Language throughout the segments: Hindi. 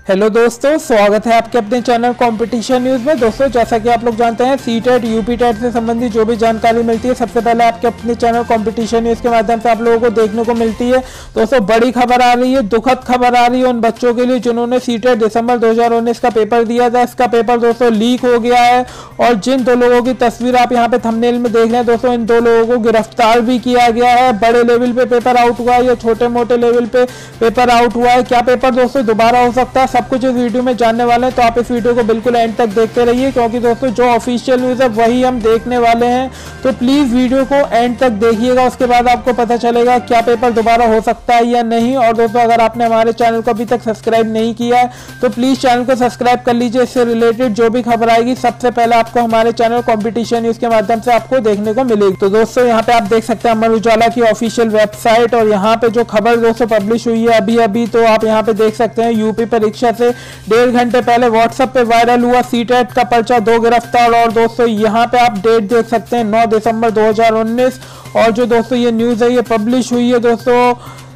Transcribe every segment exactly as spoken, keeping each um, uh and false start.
हेलो दोस्तों, स्वागत है आपके अपने चैनल कंपटीशन न्यूज़ में। दोस्तों, जैसा कि आप लोग जानते हैं, सी टेट यूपी टेट से संबंधित जो भी जानकारी मिलती है सबसे पहले आपके अपने चैनल कंपटीशन न्यूज़ के माध्यम से आप लोगों को देखने को मिलती है। दोस्तों, बड़ी खबर आ रही है, दुखद खबर आ रही है उन बच्चों के लिए जिन्होंने सी टेट दिसंबर दो हज़ार उन्नीस का पेपर दिया था। इसका पेपर दोस्तों लीक हो गया है और जिन दो लोगों की तस्वीर आप यहाँ पे थंबनेल में देख रहे हैं दोस्तों, इन दो लोगों को गिरफ्तार भी किया गया है। बड़े लेवल पे पेपर आउट हुआ है या छोटे मोटे लेवल पे पेपर आउट हुआ है, क्या पेपर दोस्तों दोबारा हो सकता है, सब कुछ इस वीडियो में जानने वाले हैं। तो आप इस वीडियो को बिल्कुल एंड तक देखते रहिए, क्योंकि दोस्तों जो ऑफिशियल न्यूज़ है वही हम देखने वाले हैं। तो प्लीज़ वीडियो को एंड तक देखिएगा, उसके बाद आपको पता चलेगा क्या पेपर दोबारा हो सकता है या नहीं। और दोस्तों, अगर आपने हमारे चैनल को अभी तक सब्सक्राइब नहीं किया है तो प्लीज़ चैनल को सब्सक्राइब कर लीजिए। इससे रिलेटेड जो भी खबर आएगी सबसे पहले आपको हमारे चैनल कंपटीशन न्यूज़ के माध्यम से आपको देखने को मिलेगी। तो दोस्तों, यहाँ पे आप देख सकते हैं अमर उजाला की ऑफिशियल वेबसाइट, और यहाँ पे जो खबर दोस्तों पब्लिश हुई है अभी अभी, तो आप यहाँ पे देख सकते हैं यूपी परीक्षा से डेढ़ घंटे पहले व्हाट्सएप पे वायरल हुआ सी टेट का पर्चा, दो गिरफ्तार। और दोस्तों यहाँ पे आप डेट देख सकते हैं नौ दिसंबर दो हज़ार उन्नीस। और जो दोस्तों ये न्यूज़ है ये पब्लिश हुई है दोस्तों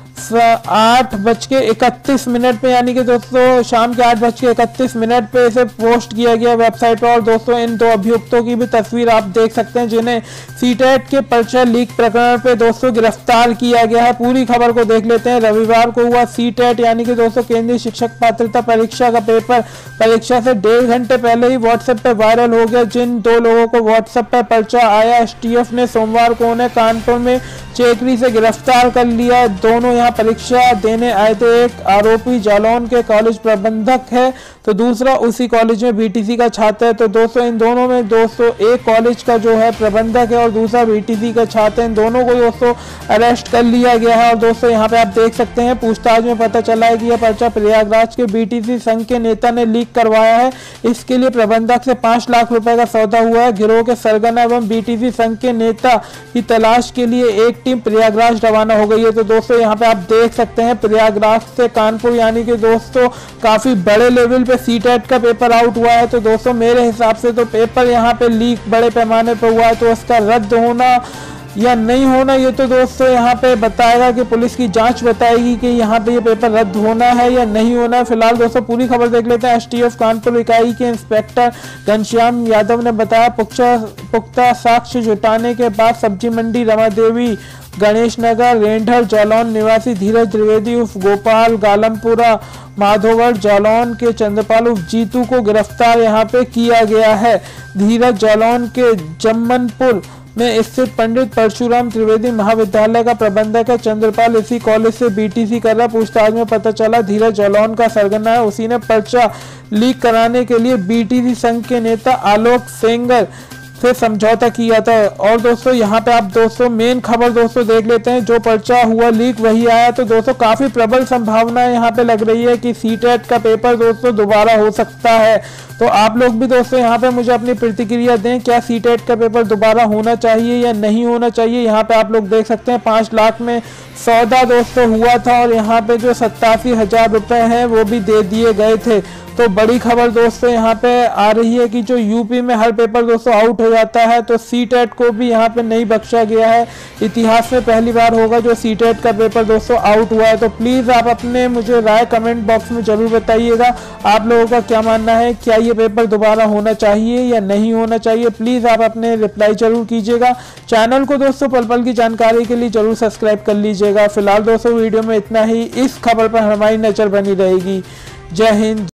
आठ बज के इकतीस मिनट पे, यानी कि दोस्तों शाम के आठ बज के इकतीस मिनट पे इसे पोस्ट किया गया वेबसाइट पर। और दोस्तों इन दो अभियुक्तों की भी तस्वीर आप देख सकते हैं जिन्हें सी टेट के पर्चा लीक प्रकरण पे दोस्तों गिरफ्तार किया गया है। पूरी खबर को देख लेते हैं। रविवार को हुआ सी टेट यानी कि दोस्तों केंद्रीय शिक्षक पात्रता परीक्षा का पेपर परीक्षा से डेढ़ घंटे पहले ही व्हाट्सएप पे वायरल हो गया। जिन दो लोगों को व्हाट्सएप पे पर्चा आया, एस टी एफ ने सोमवार को उन्हें कानपुर में चेकरी से गिरफ्तार कर लिया। दोनों यहाँ परीक्षा देने आए थे। एक आरोपी जालौन के कॉलेज प्रबंधक है तो दूसरा उसी कॉलेज में बी टी सी का छात्र है। तो दोस्तों इन दोनों में दोस्तों एक कॉलेज का जो है प्रबंधक है और दूसरा बी टी सी का छात्र है। इन दोनों को दोस्तों अरेस्ट कर लिया गया है। और दोस्तों यहाँ पे आप देख सकते हैं पूछताछ में पता चला है कि यह पर्चा प्रयागराज के बी टी सी संघ के नेता ने लीक करवाया है। इसके लिए प्रबंधक से पांच लाख रुपए का सौदा हुआ है। गिरोह के सरगना एवं बी टी सी संघ के नेता की तलाश के लिए एक टीम प्रयागराज रवाना हो गई है। तो दोस्तों यहाँ पे आप देख सकते हैं प्रयागराज से कानपुर, यानी कि दोस्तों काफी बड़े लेवल पे सी टेट का पेपर आउट हुआ है। तो दोस्तों मेरे हिसाब से तो पेपर यहाँ पे लीक बड़े पैमाने पर हुआ है, तो उसका रद्द होना या नहीं होना ये तो दोस्तों यहाँ पे बताएगा कि पुलिस की जांच बताएगी कि यहाँ पे ये पेपर रद्द होना है या नहीं होना है। फिलहाल दोस्तों पूरी खबर देख लेते हैं। एस टी एफ कानपुर इकाई के इंस्पेक्टर घनश्याम यादव ने बताया, पुख्ता पुख्ता साक्ष्य जुटाने के बाद सब्जी मंडी रमा देवी गणेश नगर रेंढर जालौन निवासी धीरज त्रिवेदी उर्फ गोपाल गालमपुरा माधोगढ़ जालौन के चंद्रपाल उर्फ जीतू को गिरफ्तार यहाँ पे किया गया है। धीरज जालौन के जम्मनपुर में स्थित पंडित परशुराम त्रिवेदी महाविद्यालय का प्रबंधक है। चंद्रपाल इसी कॉलेज से बी टी सी कर रहा। पूछताछ में पता चला धीरज जालौन का सरगना है। उसी ने पर्चा लीक कराने के लिए बी टी सी संघ के नेता आलोक सेंगर से समझौता किया था। और दोस्तों यहाँ पे आप दोस्तों मेन खबर दोस्तों देख लेते हैं। जो पर्चा हुआ लीक वही आया। तो दोस्तों काफी प्रबल संभावना यहाँ पे लग रही है कि सी टेट का पेपर दोस्तों दोबारा हो सकता है। तो आप लोग भी दोस्तों यहाँ पे मुझे अपनी प्रतिक्रिया दें, क्या सी टेट का पेपर दोबारा होना चाहिए या नहीं होना चाहिए। यहाँ पे आप लोग देख सकते हैं पाँच लाख में सौदा दोस्तों हुआ था और यहाँ पे जो सत्तासी हजार रुपए हैं वो भी दे दिए गए थे। तो बड़ी खबर दोस्तों यहाँ पे आ रही है कि जो यूपी में हर पेपर दोस्तों आउट हो जाता है तो सी टेट को भी यहाँ पे नहीं बख्शा गया है। इतिहास में पहली बार होगा जो सी टेट का पेपर दोस्तों आउट हुआ है। तो प्लीज़ आप अपने मुझे राय कमेंट बॉक्स में जरूर बताइएगा, आप लोगों का क्या मानना है, क्या ये पेपर दोबारा होना चाहिए या नहीं होना चाहिए। प्लीज़ आप अपने रिप्लाई जरूर कीजिएगा। चैनल को दोस्तों पल पल की जानकारी के लिए जरूर सब्सक्राइब कर लीजिएगा। फिलहाल दोस्तों वीडियो में इतना ही। इस खबर पर हमारी नज़र बनी रहेगी। जय हिंद।